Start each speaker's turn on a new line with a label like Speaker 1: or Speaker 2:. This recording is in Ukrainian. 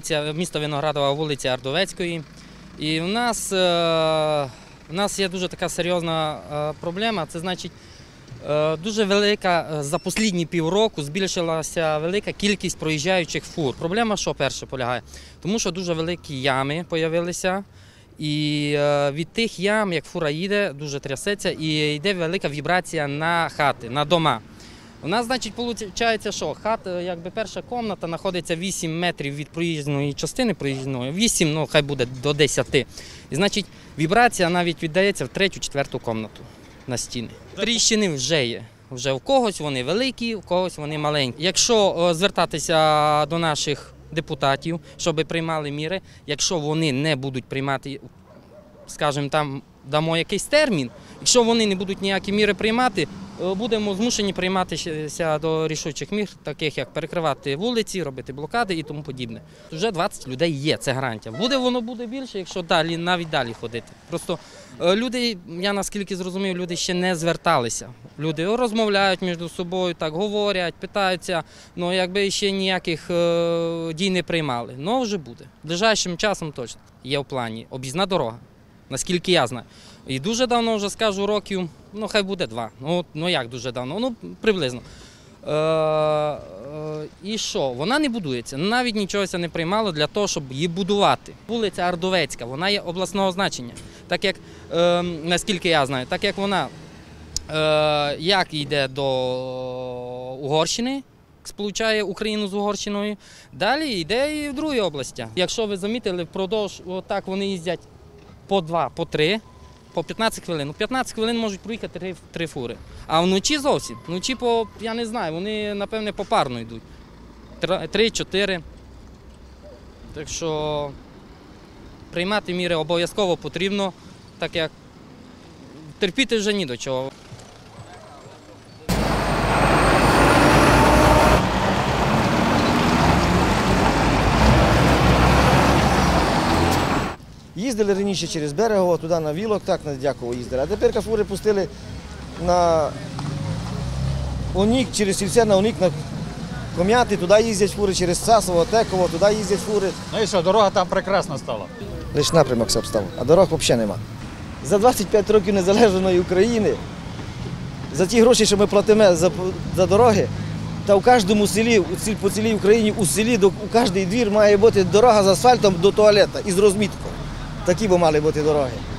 Speaker 1: вулиця, місто Виноградова, вулиця Ардовецької. І в нас є дуже така серйозна проблема, це значить, дуже велика, за останні півроку збільшилася велика кількість проїжджаючих фур. Проблема, що перше полягає? Тому що дуже великі ями з'явилися, і від тих ям, як фура їде, дуже трясеться і йде велика вібрація на хати, на дома. У нас, значить, виходить, що хата, якби перша кімната знаходиться 8 метрів від проїзної частини, 8, ну хай буде до 10. І, значить, вібрація навіть віддається в 3-4 кімнату на стіни. Тріщини вже є. Вже у когось вони великі, у когось вони маленькі. Якщо звертатися до наших депутатів, щоб приймали міри, якщо вони не будуть приймати, скажімо, там дамо якийсь термін, якщо вони не будуть ніякі міри приймати, будемо змушені прийматися до рішучих мір, таких як перекривати вулиці, робити блокади і тому подібне. Вже 20 людей є, це гарантія. Воно буде більше, якщо далі, навіть далі ходити. Просто люди, я наскільки зрозумів, люди ще не зверталися. Люди розмовляють між собою, так говорять, питаються, але якби ще ніяких дій не приймали. Ну вже буде. Ближайшим часом точно є в плані об'їзна дорога, наскільки я знаю. І дуже давно, вже скажу, років, ну хай буде 2. Ну як дуже давно, ну приблизно. І що? Вона не будується, навіть нічого не приймало для того, щоб її будувати. Вулиця Ардовецька, вона є обласного значення, так як, наскільки я знаю, так як вона як йде до Угорщини, сполучає Україну з Угорщиною, далі йде і в другі області. Якщо ви замітили, впродовж, отак вони їздять по 2, по 3, по 15 хвилин. У 15 хвилин можуть проїхати 3 фури. А вночі зовсім. Вночі, я не знаю, вони, напевне, попарно йдуть. 3-4. Так що приймати міри обов'язково потрібно, так як терпіти вже ні до чого.
Speaker 2: Їздили раніше через Берегово, туди на Вілок, так на Дяково їздили. А тепер фури пустили на Онік, через Сільце на Онік, на Ком'яти, туди їздять фури, через Сасово, Теково, туди їздять фури.
Speaker 3: Ну і що, дорога там прекрасна стала?
Speaker 2: Лише напрямок все обстав, а дорог взагалі нема. За 25 років незалежної України, за ті гроші, що ми платимо за дороги, та у кожному селі, по цілій Україні, у селі, у кожний двір має бути дорога з асфальтом до туалету і з розміткою. Такі б мали бути дороги.